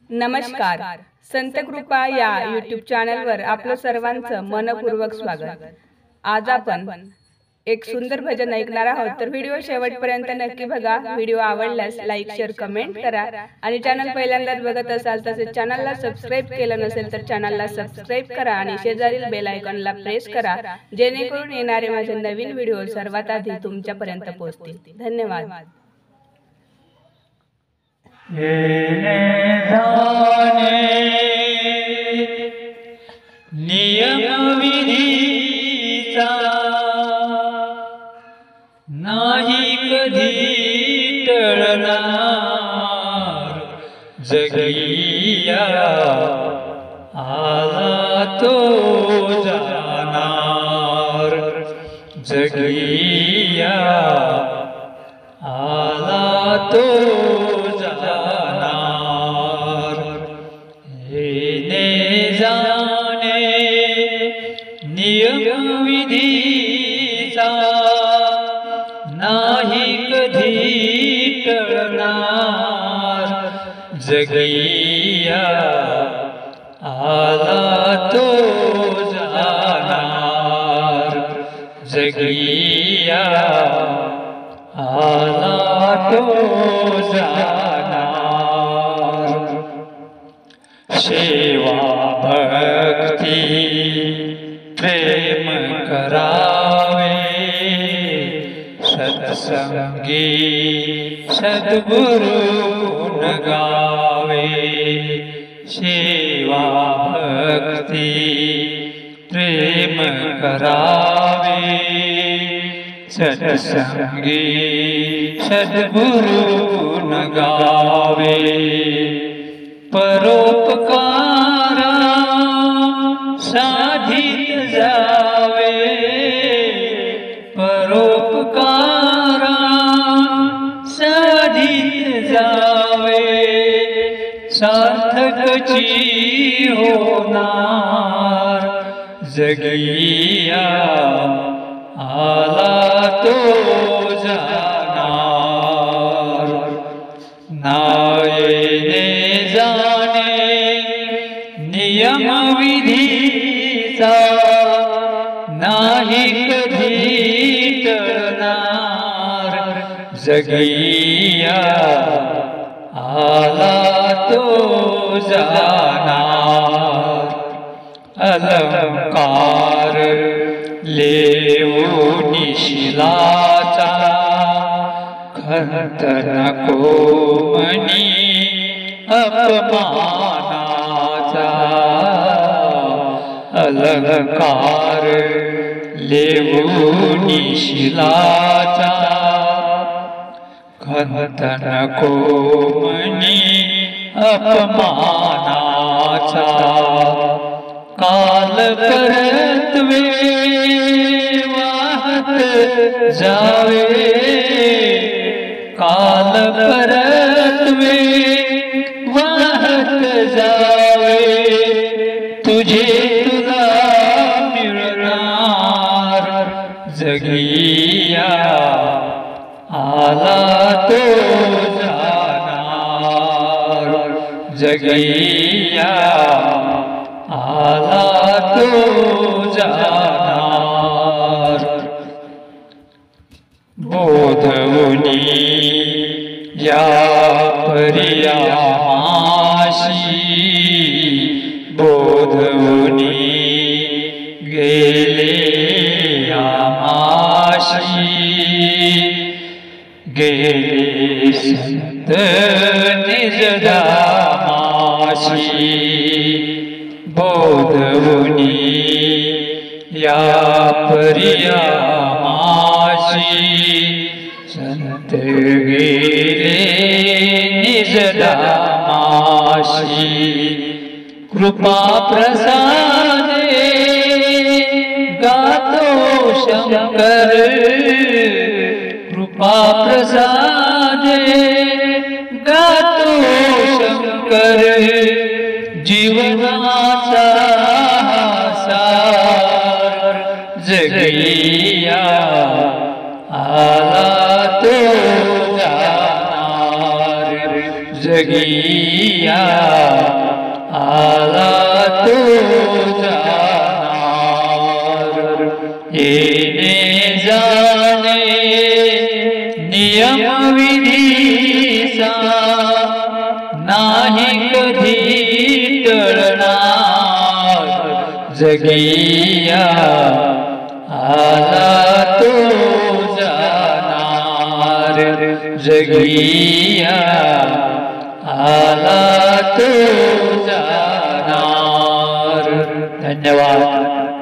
नमस्कार. संत कृपा या यूट्यूब चॅनलवर आपलं सर्वांचं मनपूर्वक स्वागत. आज आपण एक सुंदर भजन ऐकणार आहोत, तर व्हिडिओ शेवटपर्यंत नक्की बघा. व्हिडिओ आवडल्यास लाईक, शेअर, कमेंट करा आणि चॅनल पहिल्यांदाच बघत असाल तसेच चॅनलला सबस्क्राईब केलं नसेल तर चॅनलला सबस्क्राईब करा आणि शेजारील बेल आयकॉनला प्रेस करा, जेणेकरून येणारे माझे नवीन व्हिडिओ सर्वात आधी तुमच्यापर्यंत पोहोचतील. धन्यवाद. येणे जाणे नियम विधीचा नाही कधी टळणार, जगिया आला तो जाणार, जगिया आला तो नियम विधीचा नाही कधी टळणार, जगिया आला तो जाणार, जगिया आला तो जाणार. सेवा भक्ती प्रेम करावे, सत्संगी सद्गुरु गुण गावे. सेवा भक्ती प्रेम करावे, सत्संगी सद्गुरु गुण गावे. परोपकारा साधित जावे, परोपकारा साधित जावे. सार्थकची होणार, जगिया आला तो जाणार. नायने जाणे नियम विधीचा नाही कधी टळणार, जगिया आला तो जाणार. अलंकार लेऊ निशिलाचा, खंत नको मनी अपमानाचा. अलंकार लेऊ निशिलाचा, खंत नको मनी अपमानाचा. काल परत्वे वाहत जावे, काल परत्वे वाहत जावे. तुझे तुला मिळणार, जगिया आला तो जाणार, जगिया आला तो जाणार. बोधवनी या परियामाशी, बोधवनी गेले आमाशी. गेले संत निजधामाशी, बोधवनी या परियामाशी. संत गेले निजधामाशी. कृपा प्रसादे गातो शंकर, कृपा प्रसादे गातो शंकर. जीवनाचा सार, जगिया आला तो जाणार, जगिया जगिया आला तो जाणार येणे जाणे नियम विधीचा नाही कधी टळणार जगिया आला तो जाणार जगिया आला तो जाणार। धन्यवाद।